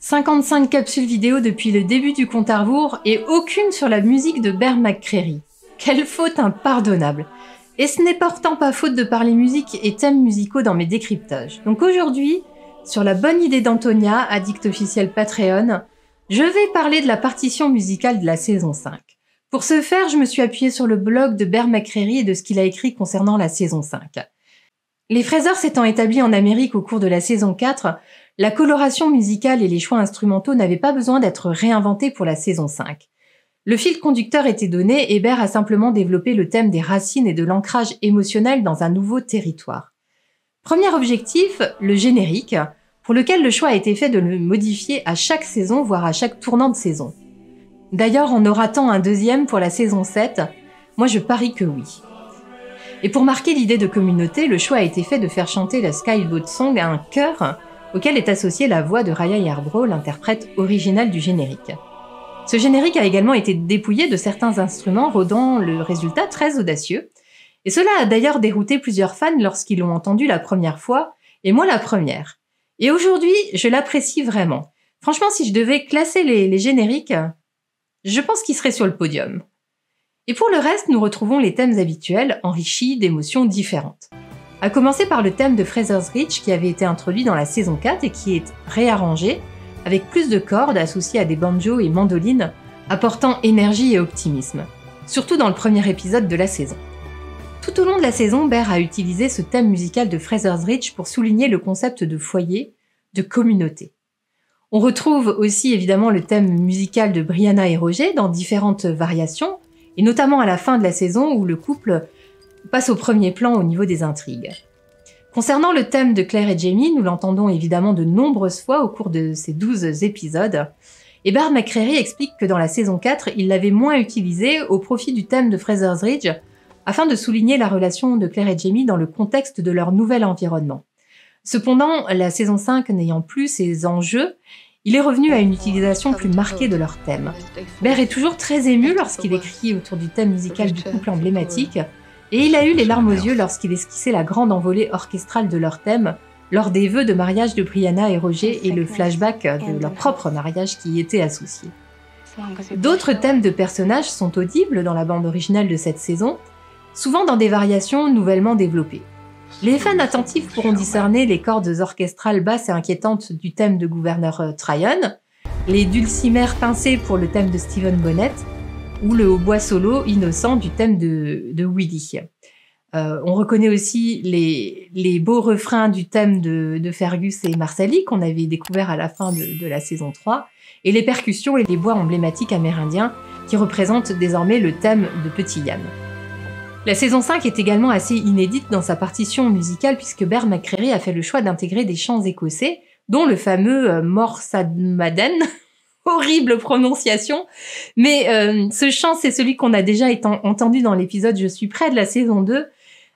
55 capsules vidéo depuis le début du compte à rebours et aucune sur la musique de Bear McCreary. Quelle faute impardonnable! Et ce n'est pourtant pas faute de parler musique et thèmes musicaux dans mes décryptages. Donc aujourd'hui, sur la bonne idée d'Antonia, addict officiel Patreon, je vais parler de la partition musicale de la saison 5. Pour ce faire, je me suis appuyée sur le blog de Bear McCreary et de ce qu'il a écrit concernant la saison 5. Les Frasers s'étant établis en Amérique au cours de la saison 4, la coloration musicale et les choix instrumentaux n'avaient pas besoin d'être réinventés pour la saison 5. Le fil conducteur était donné et Bear a simplement développé le thème des racines et de l'ancrage émotionnel dans un nouveau territoire. Premier objectif, le générique, pour lequel le choix a été fait de le modifier à chaque saison, voire à chaque tournant de saison. D'ailleurs, en aura-t-on un deuxième pour la saison 7 ? Moi je parie que oui. Et pour marquer l'idée de communauté, le choix a été fait de faire chanter la Skyboat Song à un chœur auquel est associée la voix de Raya Yarbrough, l'interprète originale du générique. Ce générique a également été dépouillé de certains instruments, rendant le résultat très audacieux. Et cela a d'ailleurs dérouté plusieurs fans lorsqu'ils l'ont entendu la première fois, et moi la première. Et aujourd'hui, je l'apprécie vraiment. Franchement, si je devais classer les génériques, je pense qu'il serait sur le podium. Et pour le reste, nous retrouvons les thèmes habituels, enrichis d'émotions différentes. À commencer par le thème de Fraser's Ridge qui avait été introduit dans la saison 4 et qui est réarrangé, avec plus de cordes associées à des banjos et mandolines, apportant énergie et optimisme, surtout dans le premier épisode de la saison. Tout au long de la saison, Bear a utilisé ce thème musical de Fraser's Ridge pour souligner le concept de foyer, de communauté. On retrouve aussi évidemment le thème musical de Brianna et Roger dans différentes variations, et notamment à la fin de la saison où le couple passe au premier plan au niveau des intrigues. Concernant le thème de Claire et Jamie, nous l'entendons évidemment de nombreuses fois au cours de ces 12 épisodes, et Bear McCreary explique que dans la saison 4, il l'avait moins utilisé au profit du thème de Fraser's Ridge, afin de souligner la relation de Claire et Jamie dans le contexte de leur nouvel environnement. Cependant, la saison 5 n'ayant plus ces enjeux, il est revenu à une utilisation plus marquée de leur thème. Bear est toujours très ému lorsqu'il écrit autour du thème musical du couple emblématique, et il a eu les larmes aux yeux lorsqu'il esquissait la grande envolée orchestrale de leur thème lors des vœux de mariage de Brianna et Roger et le flashback de leur propre mariage qui y était associé. D'autres thèmes de personnages sont audibles dans la bande originale de cette saison, souvent dans des variations nouvellement développées. Les fans attentifs pourront discerner les cordes orchestrales basses et inquiétantes du thème de gouverneur Tryon, les dulcimères pincés pour le thème de Stephen Bonnet, ou le hautbois solo innocent du thème de Willy. On reconnaît aussi les beaux refrains du thème de Fergus et Marsali qu'on avait découvert à la fin de la saison 3, et les percussions et les bois emblématiques amérindiens qui représentent désormais le thème de Petit Yann. La saison 5 est également assez inédite dans sa partition musicale puisque Bear McCreary a fait le choix d'intégrer des chants écossais, dont le fameux Morsadmaden, horrible prononciation, mais ce chant c'est celui qu'on a déjà entendu dans l'épisode Je suis près de la saison 2,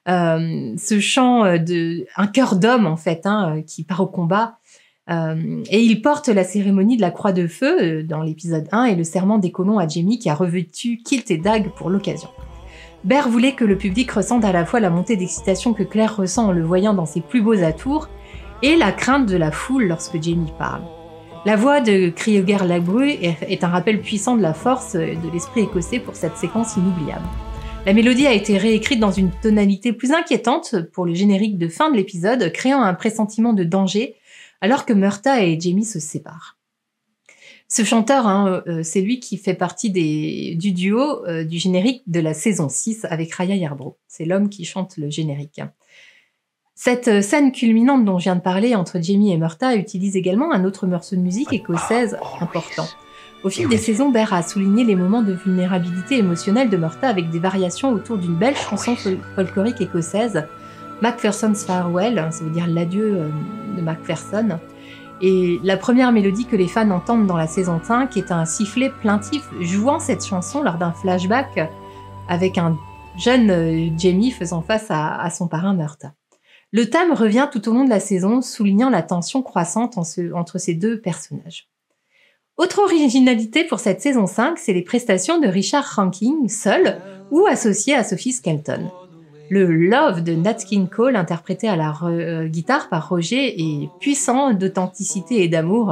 ce chant un chœur d'homme en fait, qui part au combat, et il porte la cérémonie de la croix de feu dans l'épisode 1 et le serment des colons à Jamie qui a revêtu kilt et dague pour l'occasion. Bear voulait que le public ressente à la fois la montée d'excitation que Claire ressent en le voyant dans ses plus beaux atours et la crainte de la foule lorsque Jamie parle. La voix de Crioger Labru est un rappel puissant de la force de l'esprit écossais pour cette séquence inoubliable. La mélodie a été réécrite dans une tonalité plus inquiétante pour le générique de fin de l'épisode, créant un pressentiment de danger alors que Murtagh et Jamie se séparent. Ce chanteur, c'est lui qui fait partie du duo du générique de la saison 6 avec Raya Yarbrough. C'est l'homme qui chante le générique. Cette scène culminante dont je viens de parler entre Jamie et Murtagh utilise également un autre morceau de musique écossaise important. Au fil des saisons, Bear a souligné les moments de vulnérabilité émotionnelle de Murtagh avec des variations autour d'une belle chanson folklorique écossaise, Macpherson's Farewell, ça veut dire l'adieu de Macpherson. Et la première mélodie que les fans entendent dans la saison 5 est un sifflet plaintif jouant cette chanson lors d'un flashback avec un jeune Jamie faisant face à son parrain Murtagh. Le thème revient tout au long de la saison, soulignant la tension croissante entre ces deux personnages. Autre originalité pour cette saison 5, c'est les prestations de Richard Rankin, seul ou associé à Sophie Skelton. Le Love de Nat King Cole, interprété à la guitare par Roger, est puissant d'authenticité et d'amour,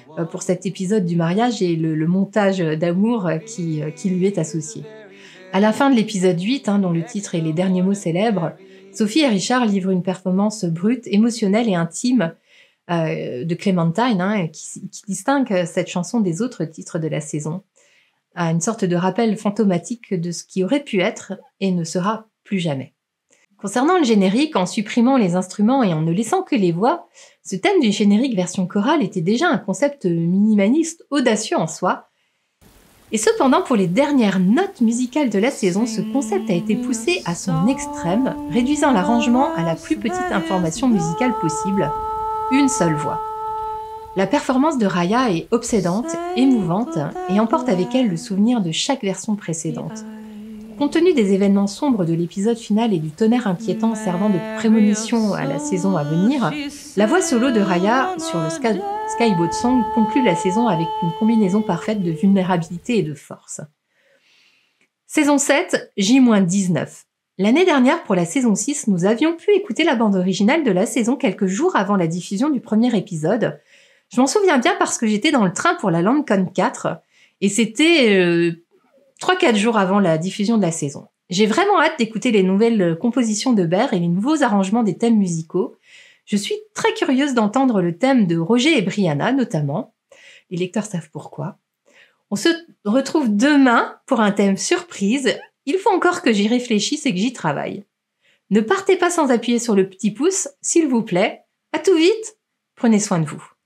pour cet épisode du mariage et le montage d'amour qui lui est associé. À la fin de l'épisode 8, dont le titre est Les derniers mots célèbres, Sophie et Richard livrent une performance brute, émotionnelle et intime de Clémentine, qui distingue cette chanson des autres titres de la saison. Une sorte de rappel fantomatique de ce qui aurait pu être et ne sera plus jamais. Concernant le générique, en supprimant les instruments et en ne laissant que les voix, ce thème du générique version chorale était déjà un concept minimaliste audacieux en soi. Et cependant, pour les dernières notes musicales de la saison, ce concept a été poussé à son extrême, réduisant l'arrangement à la plus petite information musicale possible, une seule voix. La performance de Raya est obsédante, émouvante, et emporte avec elle le souvenir de chaque version précédente. Compte tenu des événements sombres de l'épisode final et du tonnerre inquiétant servant de prémonition à la saison à venir, la voix solo de Raya sur le Skyboat Song conclut la saison avec une combinaison parfaite de vulnérabilité et de force. Saison 7, J-19. L'année dernière, pour la saison 6, nous avions pu écouter la bande originale de la saison quelques jours avant la diffusion du premier épisode. Je m'en souviens bien parce que j'étais dans le train pour la Lancôme 4 et c'était 3-4 jours avant la diffusion de la saison. J'ai vraiment hâte d'écouter les nouvelles compositions de Bear et les nouveaux arrangements des thèmes musicaux. Je suis très curieuse d'entendre le thème de Roger et Brianna, notamment. Les lecteurs savent pourquoi. On se retrouve demain pour un thème surprise. Il faut encore que j'y réfléchisse et que j'y travaille. Ne partez pas sans appuyer sur le petit pouce, s'il vous plaît. À tout vite. Prenez soin de vous.